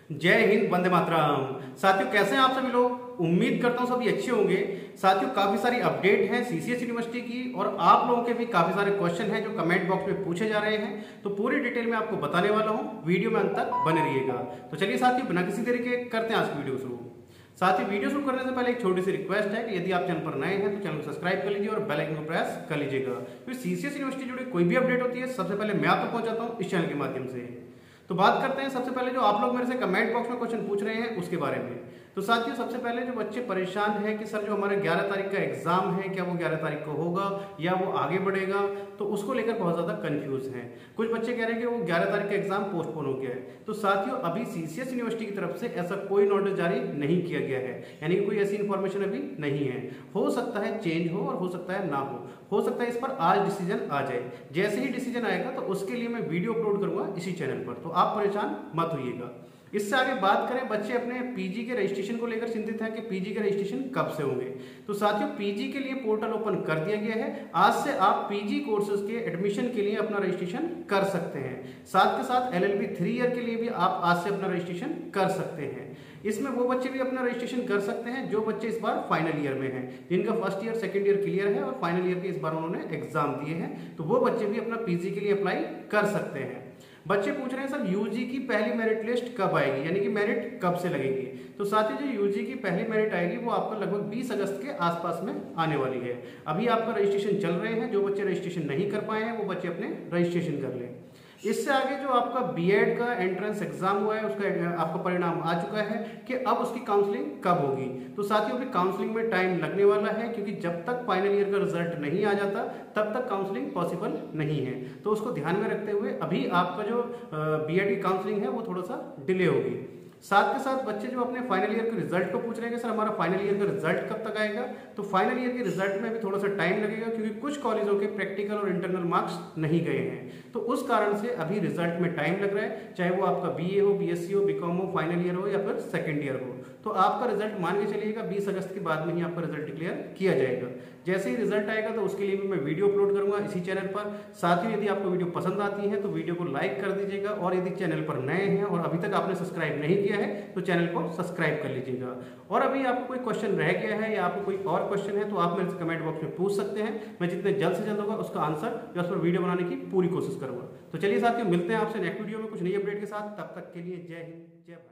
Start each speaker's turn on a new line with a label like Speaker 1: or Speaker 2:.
Speaker 1: जय हिंद, वंदे मातरम। साथियों, कैसे हैं आप सभी लोग? उम्मीद करता हूं सभी अच्छे होंगे। साथियों, काफी सारी अपडेट हैं सीसीएस यूनिवर्सिटी की और आप लोगों के भी काफी सारे क्वेश्चन हैं जो कमेंट बॉक्स में पूछे जा रहे हैं। तो पूरी डिटेल में आपको बताने वाला हूं, वीडियो में अंत तक बने रहिएगा। तो चलिए साथियों, बिना किसी देरी के करते हैं आज की वीडियो शुरू। साथ ही वीडियो शुरू करने से पहले एक छोटी सी रिक्वेस्ट है कि यदि आप चैनल पर नए हैं तो चैनल को सब्सक्राइब कर लीजिए और बेल आइकन को प्रेस कर लीजिएगा। क्योंकि सीसीएस यूनिवर्सिटी जुड़ी कोई भी अपडेट होती है सबसे पहले मैं आप तक पहुंचाता हूं इस चैनल के माध्यम से। तो बात करते हैं सबसे पहले जो आप लोग मेरे से कमेंट बॉक्स में क्वेश्चन पूछ रहे हैं उसके बारे में। तो साथियों, सबसे पहले जो बच्चे परेशान हैं कि सर जो हमारे 11 तारीख का एग्जाम है क्या वो 11 तारीख को होगा या वो आगे बढ़ेगा, तो उसको लेकर बहुत ज्यादा कंफ्यूज हैं। कुछ बच्चे कह रहे हैं कि वो 11 तारीख का एग्जाम पोस्टपोन हो गया है। तो साथियों, अभी सीसीएस यूनिवर्सिटी की तरफ से ऐसा कोई नोटिस जारी नहीं किया गया है, यानी कि कोई ऐसी इंफॉर्मेशन अभी नहीं है। हो सकता है चेंज हो और हो सकता है ना हो सकता है इस पर आज डिसीजन आ जाए। जैसे ही डिसीजन आएगा तो उसके लिए मैं वीडियो अपलोड करूंगा इसी चैनल पर, तो आप परेशान मत होइएगा। इससे आगे बात करें, बच्चे अपने पीजी के रजिस्ट्रेशन को लेकर चिंतित हैं कि पीजी के रजिस्ट्रेशन कब से होंगे। तो साथियों, पीजी के लिए पोर्टल ओपन कर दिया गया है। आज से आप पीजी कोर्सेज के एडमिशन के लिए अपना रजिस्ट्रेशन कर सकते हैं। साथ के साथ एलएलबी 3 ईयर के लिए भी आप आज से अपना रजिस्ट्रेशन कर सकते हैं। इसमें वो बच्चे भी अपना रजिस्ट्रेशन कर सकते हैं जो बच्चे इस बार फाइनल ईयर में हैं, जिनका first year second year clear है और फाइनल ईयर के इस बार उन्होंने एग्जाम दिए हैं। तो वो बच्चे भी अपना पीजी के लिए अप्लाई कर सकते हैं। बच्चे पूछ रहे हैं सर यूजी की पहली मेरिट लिस्ट कब आएगी, यानी कि मेरिट कब से लगेगी। तो साथ ही जो यूजी की पहली मेरिट आएगी वो आपका लगभग 20 अगस्त के आसपास में आने वाली है। अभी आपका रजिस्ट्रेशन चल रहे हैं, जो बच्चे रजिस्ट्रेशन नहीं कर पाए हैं वो बच्चे अपने रजिस्ट्रेशन कर लें। इससे आगे जो आपका बीएड का एंट्रेंस एग्जाम हुआ है उसका आपका परिणाम आ चुका है कि अब उसकी काउंसलिंग कब होगी। तो साथियों, अभी काउंसलिंग में टाइम लगने वाला है, क्योंकि जब तक फाइनल ईयर का रिजल्ट नहीं आ जाता तब तक काउंसलिंग पॉसिबल नहीं है। तो उसको ध्यान में रखते हुए अभी आपका जो बीएड की काउंसलिंग है वो थोड़ा सा डिले होगी। साथ के साथ बच्चे जो अपने फाइनल ईयर के रिजल्ट को पूछ रहे हैं कि सर हमारा फाइनल ईयर का रिजल्ट कब तक आएगा। तो फाइनल ईयर के रिजल्ट में भी थोड़ा सा टाइम लगेगा, क्योंकि कुछ कॉलेजों के प्रैक्टिकल और इंटरनल मार्क्स नहीं गए हैं। तो उस कारण से अभी रिजल्ट में टाइम लग रहा है, चाहे वो आपका बीए हो, बीएससी हो, बीकॉम हो, फाइनल ईयर हो या फिर सेकेंड ईयर हो। तो आपका रिजल्ट मान के चलिएगा 20 अगस्त के बाद में ही आपका रिजल्ट डिक्लेयर किया जाएगा। जैसे ही रिजल्ट आएगा तो उसके लिए भी मैं वीडियो अपलोड करूंगा इसी चैनल पर। साथ ही यदि आपको वीडियो पसंद आती है तो वीडियो को लाइक कर दीजिएगा, और यदि चैनल पर नए हैं और अभी तक आपने सब्सक्राइब नहीं किया है तो चैनल को सब्सक्राइब कर लीजिएगा। और अभी आपको कोई क्वेश्चन रह गया है या आपको कोई और क्वेश्चन है तो आप मेरे से कमेंट बॉक्स में पूछ सकते हैं। मैं जितने जल्द से जल्द होगा उसका आंसर या उस पर वीडियो बनाने की पूरी कोशिश करूंगा। तो चलिए साथियों, मिलते हैं आपसे नेक्स्ट वीडियो में कुछ नई अपडेट के साथ। तब तक के लिए जय हिंद, जय भारत।